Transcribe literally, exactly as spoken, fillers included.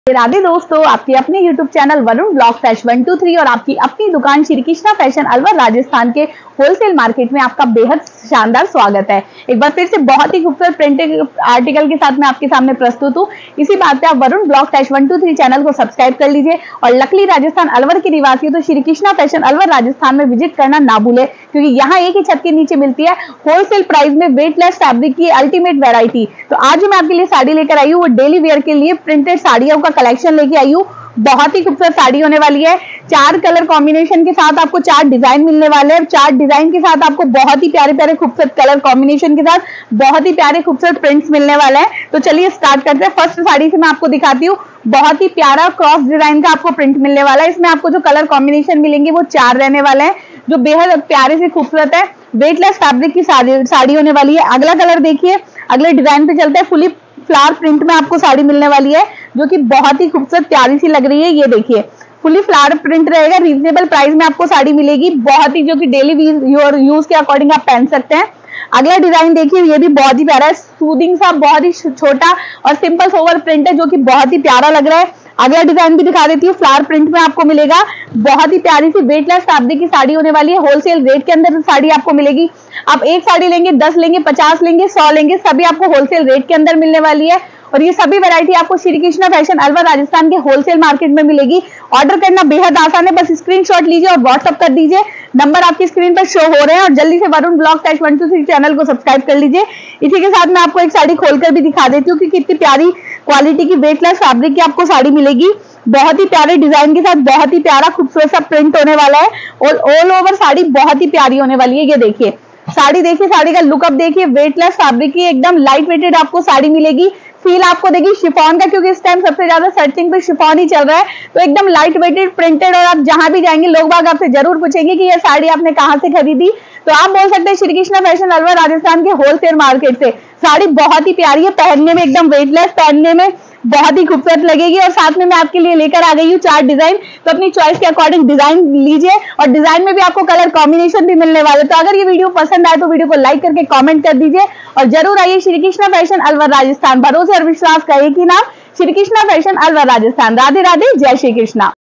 राधे दोस्तों, आपकी अपने YouTube channel Varun blog fashion one two three और आपकी अपनी दुकान श्री कृष्णा फैशन अलवर राजस्थान के होलसेल मार्केट में आपका बेहद शानदार स्वागत है। एक बार फिर से बहुत ही खूबसूरत प्रिंटेड आर्टिकल के साथ मैं आपके सामने प्रस्तुत हूँ। इसी बात पे आप Varun blog fashion one two three channel को सब्सक्राइब कर लीजिए और लकली राजस्थान अलवर के निवासी तो श्री कृष्णा फैशन अलवर राजस्थान में विजिट करना ना भूले, क्योंकि यहाँ एक ही छत के नीचे मिलती है होलसेल प्राइस में वेटलेस फैब्रिक की अल्टीमेट वेरायटी। तो आज मैं आपके लिए साड़ी लेकर आई हूँ, वो डेली वेयर के लिए प्रिंटेड साड़ियों का कलेक्शन लेके आई हूँ। बहुत ही खूबसूरत साड़ी होने वाली है। चार कलर कॉम्बिनेशन के साथ आपको चार डिजाइन मिलने वाले हैं। चार डिजाइन के साथ आपको बहुत ही प्यारे प्यारे खूबसूरत कलर कॉम्बिनेशन के साथ बहुत ही प्यारे खूबसूरत प्रिंट्स मिलने वाले हैं। तो चलिए स्टार्ट करते हैं। फर्स्ट साड़ी से मैं आपको दिखाती हूँ। बहुत ही प्यारा क्रॉस डिजाइन का आपको प्रिंट मिलने वाला है। इसमें आपको जो कलर कॉम्बिनेशन मिलेंगे वो चार रहने वाले हैं, जो बेहद प्यारे से खूबसूरत है। वेटलेस फैब्रिक की साड़ी साड़ी होने वाली है। अगला कलर देखिए, अगले डिजाइन पे चलते हैं। फुली फ्लावर प्रिंट में आपको साड़ी मिलने वाली है, जो कि बहुत ही खूबसूरत प्यारी सी लग रही है। ये देखिए, फुली फ्लावर प्रिंट रहेगा। रीजनेबल प्राइस में आपको साड़ी मिलेगी, बहुत ही जो कि डेली यूज के अकॉर्डिंग आप पहन सकते हैं। अगला डिजाइन देखिए, ये भी बहुत ही प्यारा है। सूदिंग सा बहुत ही छोटा और सिंपल सोवर प्रिंट है, जो कि बहुत ही प्यारा लग रहा है। अगला डिजाइन भी दिखा देती हूँ। फ्लावर प्रिंट में आपको मिलेगा। बहुत ही प्यारी सी वेटलेस फैब्रिक की साड़ी होने वाली है। होलसेल रेट के अंदर साड़ी आपको मिलेगी। आप एक साड़ी लेंगे, दस लेंगे, पचास लेंगे, सौ लेंगे, सभी आपको होलसेल रेट के अंदर मिलने वाली है। और ये सभी वैरायटी आपको श्री कृष्णा फैशन अलवर राजस्थान के होलसेल मार्केट में मिलेगी। ऑर्डर करना बेहद आसान है, बस स्क्रीनशॉट लीजिए और व्हाट्सअप कर दीजिए। नंबर आपकी स्क्रीन पर शो हो रहे हैं और जल्दी से Varun blog fashion one two three channel को सब्सक्राइब कर लीजिए। इसी के साथ मैं आपको एक साड़ी खोलकर भी दिखा देती हूँ कि कितनी प्यारी क्वालिटी की वेटलेस फैब्रिक की आपको साड़ी मिलेगी। बहुत ही प्यारे डिजाइन के साथ बहुत ही प्यारा खूबसूरत सा प्रिंट होने वाला है और ऑल ओवर साड़ी बहुत ही प्यारी होने वाली है। ये देखिए साड़ी, देखिए साड़ी का लुकअप देखिए। वेटलेस फैब्रिक की एकदम लाइट वेटेड आपको साड़ी मिलेगी। फील आपको देगी शिफॉन का, क्योंकि इस टाइम सबसे ज्यादा सर्चिंग पे शिफॉन ही चल रहा है। तो एकदम लाइट वेटेड प्रिंटेड, और आप जहां भी जाएंगे लोग बाग आपसे जरूर पूछेंगे कि ये साड़ी आपने कहां से खरीदी। तो आप बोल सकते हैं श्री कृष्णा फैशन अलवर राजस्थान के होलसेल मार्केट से। साड़ी बहुत ही प्यारी है, पहनने में एकदम वेटलेस, पहनने में बहुत ही खूबसूरत लगेगी। और साथ में मैं आपके लिए लेकर आ गई हूँ चार डिजाइन। तो अपनी चॉइस के अकॉर्डिंग डिजाइन लीजिए और डिजाइन में भी आपको कलर कॉम्बिनेशन भी मिलने वाले। तो अगर ये वीडियो पसंद आए तो वीडियो को लाइक करके कमेंट कर दीजिए और जरूर आइए श्री कृष्णा फैशन अलवर राजस्थान। भरोसे और विश्वास का एक ही नाम, श्री कृष्णा फैशन अलवर राजस्थान। राधे राधे, जय श्री कृष्णा।